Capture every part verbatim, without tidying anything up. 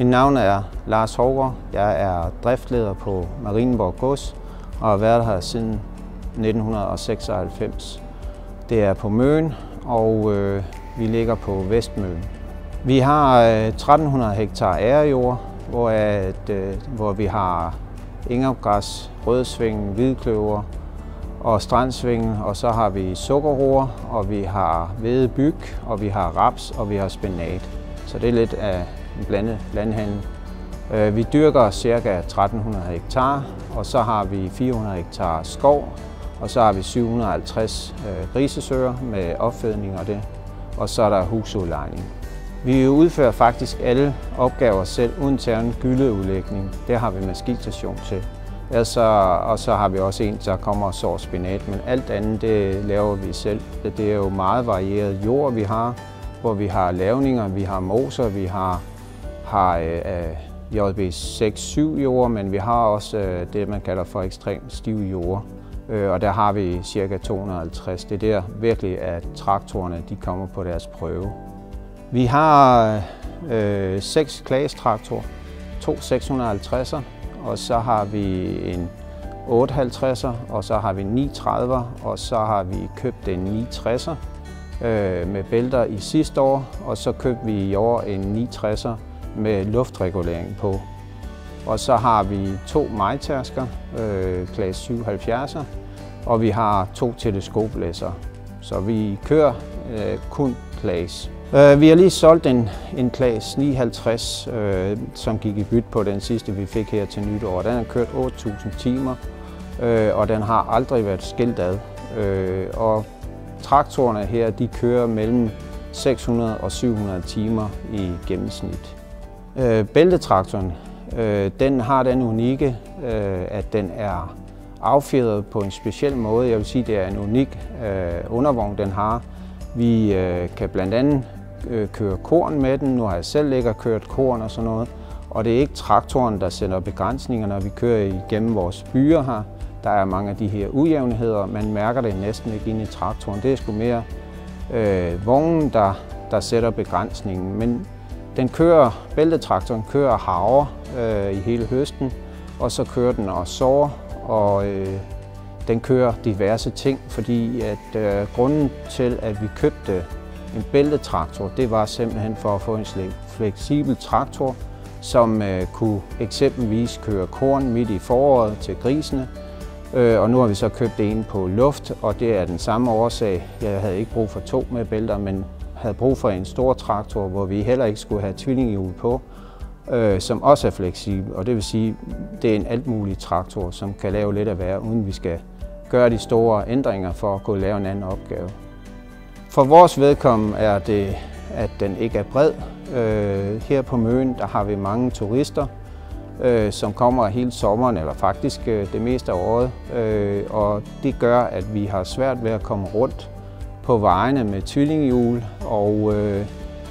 navn er Lars Hovgaard. Jeg er driftleder på Marienborg Gods og har været her siden nitten seksoghalvfems. Det er på Møn, og øh, vi ligger på Vestmøn. Vi har øh, tretten hundrede hektar ærejord, hvor, at, øh, hvor vi har engopgræs, rødsving, hvidkløver og strandsving, og så har vi sukkerroer, og vi har hvedebyg, og vi har raps, og vi har spinat. Så det er lidt af en blandet landhandel. Vi dyrker ca. tretten hundrede hektar, og så har vi fire hundrede hektar skov, og så har vi syv hundrede og halvtreds grisesøer med opfedning og det, og så er der husudlejning. Vi udfører faktisk alle opgaver selv, uden til en gyldeudlægning. Det har vi maskinstation til. Altså, og så har vi også en, der kommer og sår spinat, men alt andet det laver vi selv. Det er jo meget varieret jord, vi har, hvor vi har lavninger, vi har moser, vi har, har øh, J B seks syv jord, men vi har også øh, det, man kalder for ekstremt stive jord. Øh, og der har vi ca. to hundrede og halvtreds. Det er der virkelig, at traktorerne de kommer på deres prøve. Vi har øh, seks Claas-traktorer, to seks hundrede og halvtredser, og så har vi en otte halvtredser, og så har vi en ni trediver, og så har vi købt en ni tresser øh, med bælter i sidste år, og så købte vi i år en ni tresser med luftregulering på. Og så har vi to majtasker, øh, Claas syvoghalvfjerdser, og vi har to teleskoplæsser. Så vi kører øh, kun Claas. Uh, vi har lige solgt en, en Claas ni halvtreds, uh, som gik i bytte på den sidste, vi fik her til nytår. Den har kørt otte tusind timer, uh, og den har aldrig været skilt ad. Uh, og traktorerne her, de kører mellem seks hundrede og syv hundrede timer i gennemsnit. Uh, bæltetraktoren, uh, den har den unikke, uh, at den er affjedret på en speciel måde. Jeg vil sige, det er en unik uh, undervogn, den har. Vi uh, kan blandt andet køre korn med den. Nu har jeg selv ligget og kørt korn og sådan noget. Og det er ikke traktoren, der sætter begrænsninger, når vi kører igennem vores byer her. Der er mange af de her ujævnheder. Man mærker det næsten ikke inde i traktoren. Det er sgu mere øh, vognen, der, der sætter begrænsningen. Men den kører, bæltetraktoren kører havre øh, i hele høsten, og så kører den og sår, og øh, den kører diverse ting, fordi at øh, grunden til, at vi købte en bæltetraktor, det var simpelthen for at få en fleksibel traktor, som øh, kunne eksempelvis køre korn midt i foråret til grisene. Øh, og nu har vi så købt en på luft, og det er den samme årsag. Jeg havde ikke brug for to med bælter, men havde brug for en stor traktor, hvor vi heller ikke skulle have tvillinghjul på, øh, som også er fleksibel. Og det vil sige, det er en altmulig traktor, som kan lave lidt af hver, uden vi skal gøre de store ændringer for at kunne lave en anden opgave. For vores vedkommende er det, at den ikke er bred. Øh, her på Møn der har vi mange turister, øh, som kommer hele sommeren, eller faktisk øh, det meste af året. Øh, og det gør, at vi har svært ved at komme rundt på vejene med tvillinghjul. Og øh,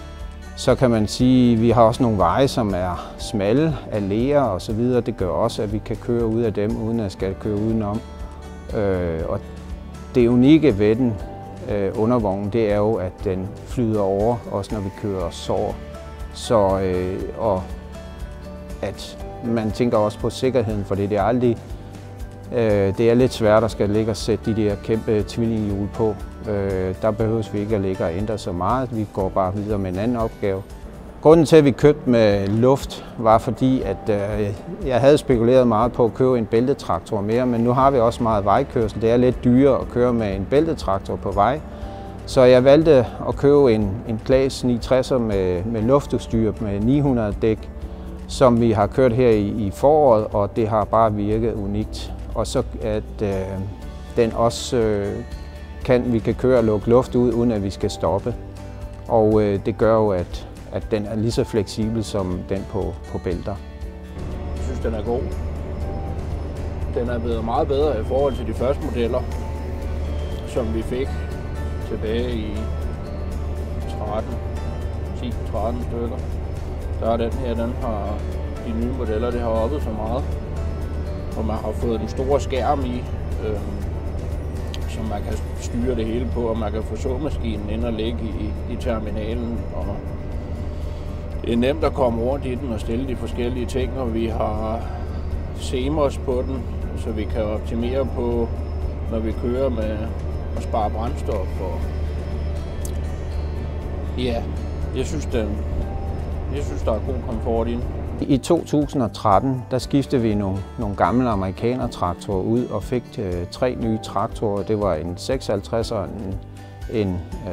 så kan man sige, at vi har også nogle veje, som er smalle, alléer og så videre. Det gør også, at vi kan køre ud af dem, uden at skal køre udenom. Øh, og det unikke ved den, undervognen, det er jo, at den flyder over, også når vi kører og sår. Så, øh, og at man tænker også på sikkerheden, for det er aldrig, øh, det er lidt svært at skal ligge og sætte de der kæmpe tvillinghjul på. Øh, der behøves vi ikke at ligge og ændre så meget, vi går bare videre med en anden opgave. Grunden til, at vi købte med luft, var fordi, at øh, jeg havde spekuleret meget på at købe en bæltetraktor mere, men nu har vi også meget vejkørsel. Det er lidt dyrere at køre med en bæltetraktor på vej. Så jeg valgte at købe en, en Claas ni tresser med, med luftudstyr med ni hundrede dæk, som vi har kørt her i, i foråret, og det har bare virket unikt. Og så at øh, den også øh, kan, vi kan køre og lukke luft ud, uden at vi skal stoppe. Og øh, det gør jo, at at den er lige så fleksibel som den på, på bælter. Jeg synes, den er god. Den er blevet meget bedre i forhold til de første modeller, som vi fik tilbage i tretten, ti tretten stykker. Der er den her, den har de nye modeller, det har oppet så meget. Og man har fået den store skærm i, øh, som man kan styre det hele på, og man kan få såmaskinen ind og ligge i, i terminalen. Og Det er nemt at komme rundt i den og stille de forskellige ting, og vi har Semos på den, så vi kan optimere på, når vi kører med at spare brændstof. Og ja, jeg synes, den, jeg synes, der er god komfort i den. I to tusind og tretten der skiftede vi nogle, nogle gamle amerikaner-traktorer ud og fik øh, tre nye traktorer. Det var en seksoghalvtredser, en, en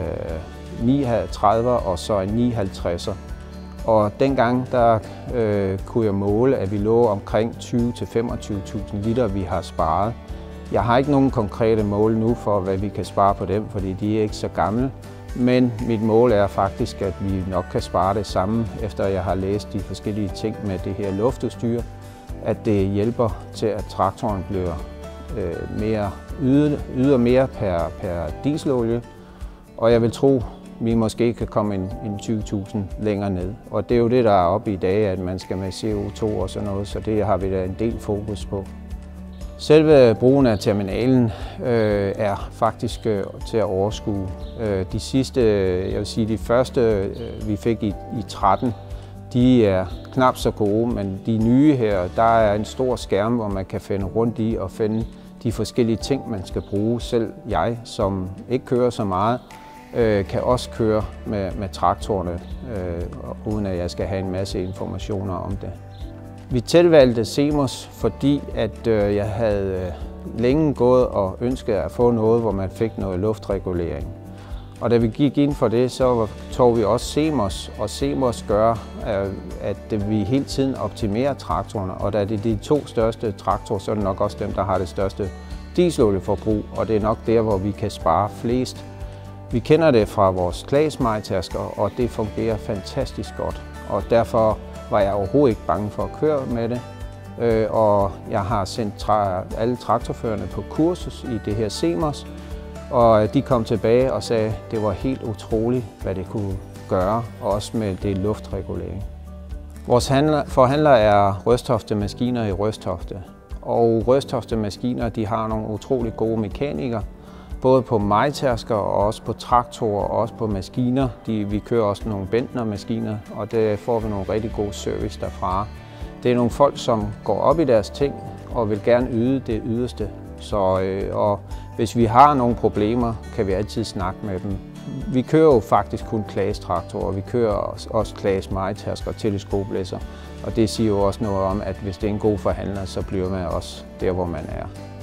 øh, niogtrediver og så en nioghalvtredser. Og dengang der øh, kunne jeg måle, at vi lå omkring tyve til femogtyve tusind liter, vi har sparet. Jeg har ikke nogen konkrete mål nu for, hvad vi kan spare på dem, fordi de er ikke så gamle. Men mit mål er faktisk, at vi nok kan spare det samme, efter jeg har læst de forskellige ting med det her luftudstyr. At det hjælper til, at traktoren bliver øh, mere, yder, yder mere per, per dieselolie. Og jeg vil tro, vi måske kan komme en, en tyve tusind længere ned. Og det er jo det, der er oppe i dag, at man skal med C O to og sådan noget, så det har vi da en del fokus på. Selve brugen af terminalen øh, er faktisk øh, til at overskue. Øh, de sidste, jeg vil sige de første, øh, vi fik i, i tretten, de er knap så gode, men de nye her, der er en stor skærm, hvor man kan finde rundt i og finde de forskellige ting, man skal bruge. Selv jeg, som ikke kører så meget, øh, kan også køre med, med traktorerne, øh, uden at jeg skal have en masse informationer om det. Vi tilvalgte Semos, fordi at øh, jeg havde øh, længe gået og ønsket at få noget, hvor man fik noget luftregulering. Og da vi gik ind for det, så tog vi også Semos, og Semos gør, øh, at vi hele tiden optimerer traktorerne. Og da det er de to største traktorer, så er det nok også dem, der har det største dieselolieforbrug, og det er nok der, hvor vi kan spare flest. Vi kender det fra vores Claes majtasker, og det fungerer fantastisk godt. Og derfor var jeg overhovedet ikke bange for at køre med det. Øh, og jeg har sendt tra alle traktorførerne på kursus i det her Semos, og de kom tilbage og sagde, at det var helt utroligt, hvad det kunne gøre, også med det luftregulering. Vores handler, forhandler er Røstofte Maskiner i Røstofte, og Røstofte Maskiner de har nogle utrolig gode mekanikere, både på majtasker og også på traktorer og også på maskiner. De, vi kører også nogle Bentner-maskiner, og der får vi nogle rigtig god service derfra. Det er nogle folk, som går op i deres ting og vil gerne yde det yderste. Så, øh, og hvis vi har nogle problemer, kan vi altid snakke med dem. Vi kører jo faktisk kun Claes traktorer, og vi kører også, også Claes majtasker og teleskoplæsser. Og det siger jo også noget om, at hvis det er en god forhandler, så bliver man også der, hvor man er.